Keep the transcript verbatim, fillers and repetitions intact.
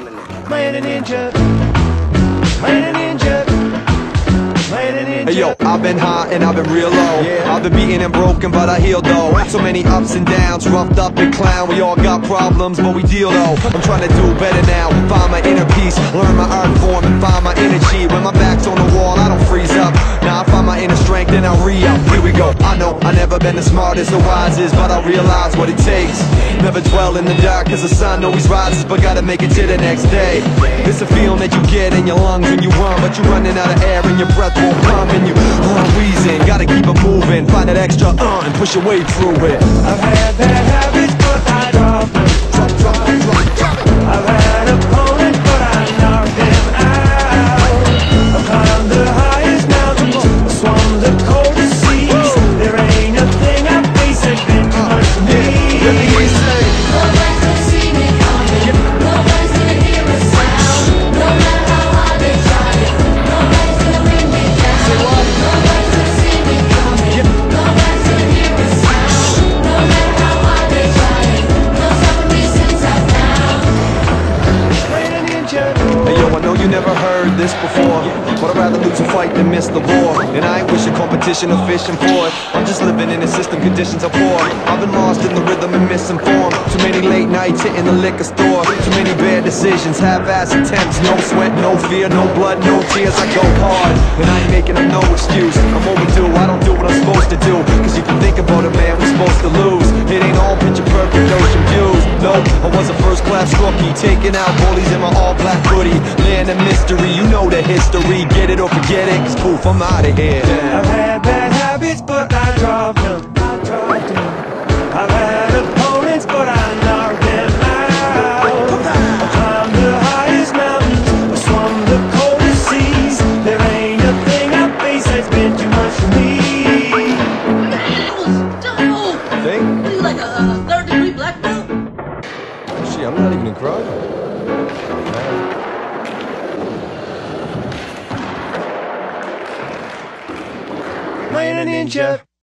Playing a ninja. Playing a ninja. Playing a ninja. Hey yo, I've been high and I've been real low. Yeah. I've been beaten and broken, but I healed though. So many ups and downs, roughed up and clown. We all got problems, but we deal though. I'm trying to do better now, find my inner peace, learn my art form and find my energy. When my back's on the wall, I don't freeze up. Now I find my inner strength and I re-up. Here we go. I know I never been the smartest or wisest, but I realize what it takes. Never dwell in the dark, cause the sun always rises, but gotta make it to the next day. It's a feeling that you get in your lungs when you run, but you're running out of air and your breath won't come, and you are wheezing. Gotta keep it moving, find that extra uh and push your way through it. I've had bad habits, but I dropped them. Drop, drop, drop, drop it. I've had opponents, but I knocked them out. I've climbed the highest mountain, swum the coldest seas. There ain't a thing I face that's been too much for me. Let me hear you say. Nobody's gonna see me coming. Nobody's gonna hear a sound. No matter how hard they try it, nobody's gonna bring me down. Nobody's gonna see me coming. Nobody's gonna hear a sound. No matter how hard they try it, no stopping me since I found. Playing a ninja. Hey yo, I know you never heard this before, but I'd rather lose a fight than miss the war. And I ain't wishing competition or fishing for it. I'm just living in the system, conditions are poor. I've been lost in the rhythm and misinformed. Too many late nights hitting the liquor store. Too many bad decisions, half-ass attempts. No sweat, no fear, no blood, no tears. I go hard, and I ain't making up no excuse. I'm overdue, I don't do what I'm supposed to do. Cause if you think about it, man, we're supposed to lose. It ain't all picture perfect, ocean views. No, I was a first-class rookie, taking out bullies in my all-black hoodie. Land of mystery, you know the history. Get it or forget it, cause poof, I'm out of here. I've had bad habits, but I dropped them. I dropped them. I've had opponents, but I knocked them out. I've climbed the highest mountains, I swum the coldest seas. There ain't a thing I face that's been too much for me. Think? What are you, like a, a third degree black belt? Shit, I'm not even in crime. Playing a ninja.